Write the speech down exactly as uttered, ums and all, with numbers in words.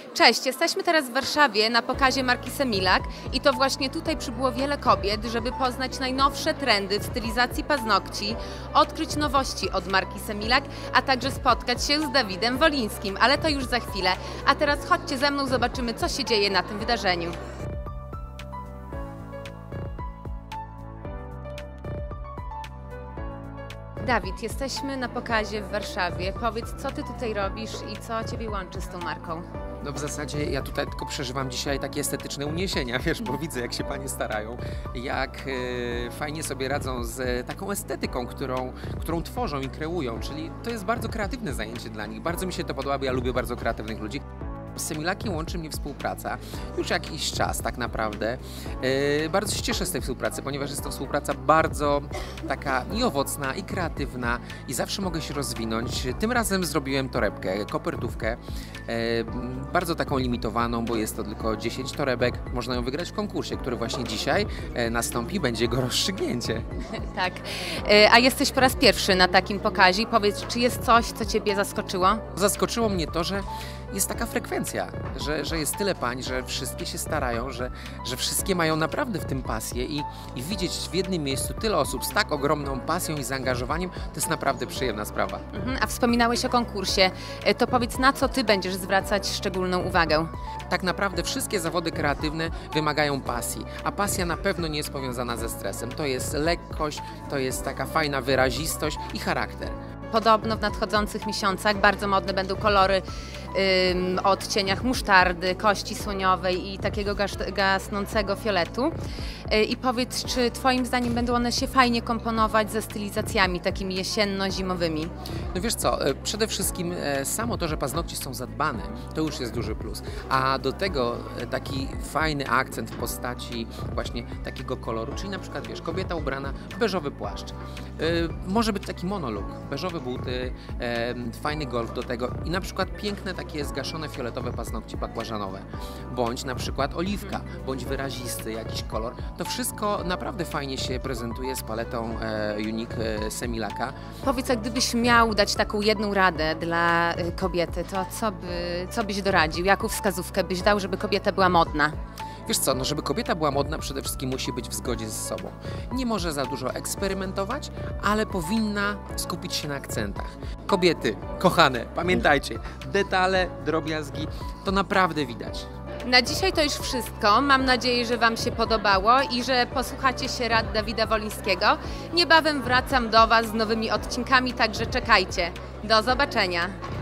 Cześć, jesteśmy teraz w Warszawie na pokazie marki Semilak i to właśnie tutaj przybyło wiele kobiet, żeby poznać najnowsze trendy w stylizacji paznokci, odkryć nowości od marki Semilak, a także spotkać się z Dawidem Wolińskim, ale to już za chwilę. A teraz chodźcie ze mną, zobaczymy, co się dzieje na tym wydarzeniu. Dawid, jesteśmy na pokazie w Warszawie. Powiedz, co ty tutaj robisz i co ciebie łączy z tą marką? No w zasadzie ja tutaj tylko przeżywam dzisiaj takie estetyczne uniesienia, wiesz, bo widzę, jak się panie starają, jak e, fajnie sobie radzą z taką estetyką, którą, którą tworzą i kreują, czyli to jest bardzo kreatywne zajęcie dla nich. Bardzo mi się to podoba, bo ja lubię bardzo kreatywnych ludzi. Z Semilakiem łączy mnie współpraca już jakiś czas tak naprawdę. Yy, bardzo się cieszę z tej współpracy, ponieważ jest to współpraca bardzo taka i owocna, i kreatywna i zawsze mogę się rozwinąć. Tym razem zrobiłem torebkę, kopertówkę, yy, bardzo taką limitowaną, bo jest to tylko dziesięć torebek. Można ją wygrać w konkursie, który właśnie dzisiaj yy, nastąpi, będzie jego rozstrzygnięcie. Tak, yy, a jesteś po raz pierwszy na takim pokazie. Powiedz, czy jest coś, co ciebie zaskoczyło? Zaskoczyło mnie to, że jest taka frekwencja, że, że jest tyle pań, że wszystkie się starają, że, że wszystkie mają naprawdę w tym pasję i, i widzieć w jednym miejscu tyle osób z tak ogromną pasją i zaangażowaniem, to jest naprawdę przyjemna sprawa. Mhm, a wspominałeś o konkursie, to powiedz, na co ty będziesz zwracać szczególną uwagę? Tak naprawdę wszystkie zawody kreatywne wymagają pasji, a pasja na pewno nie jest powiązana ze stresem. To jest lekkość, to jest taka fajna wyrazistość i charakter. Podobno w nadchodzących miesiącach bardzo modne będą kolory ym, o odcieniach musztardy, kości słoniowej i takiego gas gasnącego fioletu. Yy, I powiedz, czy twoim zdaniem będą one się fajnie komponować ze stylizacjami takimi jesienno-zimowymi? No wiesz co, przede wszystkim samo to, że paznokcie są zadbane, to już jest duży plus. A do tego taki fajny akcent w postaci właśnie takiego koloru, czyli na przykład wiesz, kobieta ubrana w beżowy płaszcz. Yy, może być taki monolog, beżowe buty, e, fajny golf do tego i na przykład piękne takie zgaszone fioletowe paznokcie bakłażanowe, bądź na przykład oliwka, bądź wyrazisty jakiś kolor. To wszystko naprawdę fajnie się prezentuje z paletą e, Unique e, Semilaka. Powiedz, a gdybyś miał dać taką jedną radę dla kobiety, to co, by, co byś doradził? Jaką wskazówkę byś dał, żeby kobieta była modna? Wiesz co, no żeby kobieta była modna, przede wszystkim musi być w zgodzie ze sobą. Nie może za dużo eksperymentować, ale powinna skupić się na akcentach. Kobiety, kochane, pamiętajcie, detale, drobiazgi, to naprawdę widać. Na dzisiaj to już wszystko. Mam nadzieję, że wam się podobało i że posłuchacie się rad Dawida Wolińskiego. Niebawem wracam do was z nowymi odcinkami, także czekajcie. Do zobaczenia.